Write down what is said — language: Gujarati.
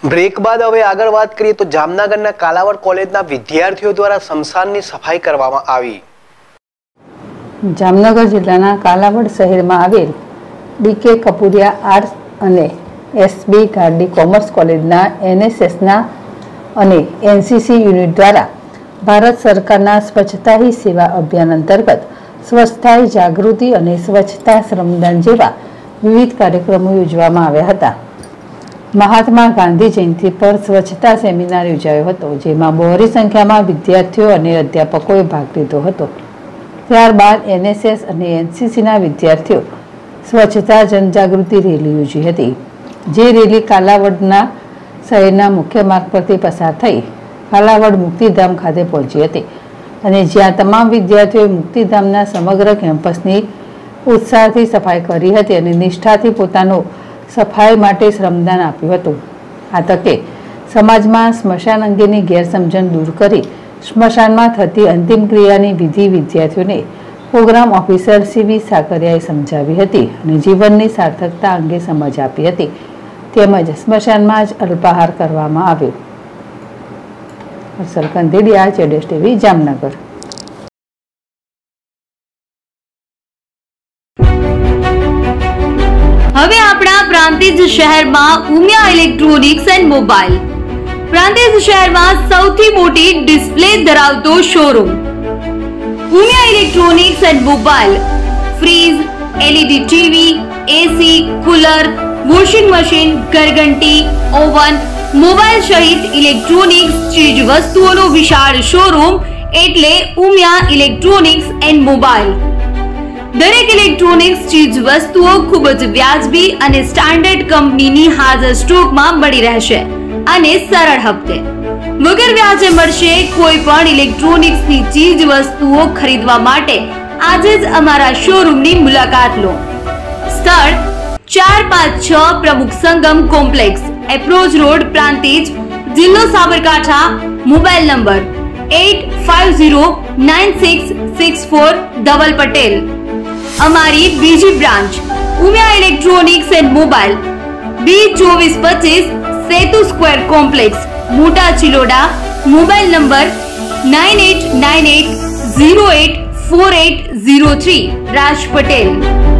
બ્રેક બાદ હવે આગળ વાત કરીએ તો જામનગરના કાલાવડ કોલેજના વિદ્યાર્થીઓ દ્વારા સ્મશાનની સફાઈ કરવામાં આવી। જામનગર જિલ્લાના કાલાવડ શહેરમાં આવેલ ડીકે કપૂરિયા આર્ટ્સ અને એસબી ગાર્ડી કોમર્સ કોલેજના એનએસએસના અને એનસીસી યુનિટ દ્વારા ભારત સરકારના સ્વચ્છતા હી સેવા અભિયાન અંતર્ગત સ્વચ્છતા જાગૃતિ અને સ્વચ્છતા શ્રમદાન જેવા વિવિધ કાર્યક્રમો યોજવામાં આવ્યા હતા। મહાત્મા ગાંધી જયંતિ પર સ્વચ્છતા સેમિનાર યોજાયો હતો, જેમાં બહોળી સંખ્યામાં વિદ્યાર્થીઓ અને અધ્યાપકોએ ભાગ લીધો હતો। ત્યારબાદ એનએસએસ અને એનસીસીના વિદ્યાર્થીઓ સ્વચ્છતા જનજાગૃતિ રેલી યોજી હતી, જે રેલી કાલાવડના શહેરના મુખ્ય માર્ગ પરથી પસાર થઈ કાલાવડ મુક્તિધામ ખાતે પહોંચી હતી અને જ્યાં તમામ વિદ્યાર્થીઓએ મુક્તિધામના સમગ્ર કેમ્પસની ઉત્સાહથી સફાઈ કરી હતી અને નિષ્ઠાથી પોતાનું સફાઈ માટે શ્રમદાન આપ્યું હતું। આ તકે સમાજમાં સ્મશાન અંગેની ગેરસમજણ દૂર કરી સ્મશાનમાં થતી અંતિમ ક્રિયાની વિધિ વિદ્યાર્થીઓને પ્રોગ્રામ ઓફિસર સીવી સાકરિયાએ સમજાવી હતી અને જીવનની સાર્થકતા અંગે સમજ આપી હતી, તેમજ સ્મશાનમાં જ અલ્પાહાર કરવામાં આવ્યો। હર્ષલ કંધેડિયા, જેડેશ ટીવી, જામનગર। હવે આપણા પ્રાંતિજ શહેરમાં Umiya electronics and mobile, Prantij શહેરમાં સૌથી મોટી ડિસ્પ્લે ધરાવતો showroom Umiya electronics and mobile fridge, LED TV, AC, cooler, washing machine, ઘરઘંટી, ઓવન, મોબાઈલ સહિત ઇલેક્ટ્રોનિક્સ ચીજ વસ્તુઓનો વિશાળ શોરૂમ એટલે ઉમિયા ઇલેક્ટ્રોનિક્સ એન્ડ મોબાઈલ। દરેક ઇલેક્ટ્રોનિક્સ ચીજ વસ્તુઓ ખૂબ જ વ્યાજબી અને સ્ટાન્ડર્ડ કંપનીની હાજર સ્ટોકમાં મળી રહેશે અને સરળ હપ્તે વગર વ્યાજે મળશે। કોઈ પણ ઇલેક્ટ્રોનિક્સની ચીજ વસ્તુઓ ખરીદવા માટે આજે જ અમારા શોરૂમની મુલાકાત લો। સ્થળ 456 Pramukh Sangam complex, approach road, Prantij, જિલ્લો સાબરકાંઠા। Mobile number 85096646 Dhaval Patel. અમારી બીજી branch Umiya electronics and mobile B2425 Setu square complex, Mota Chiloda. Mobile number 9898084803 Raj Patel.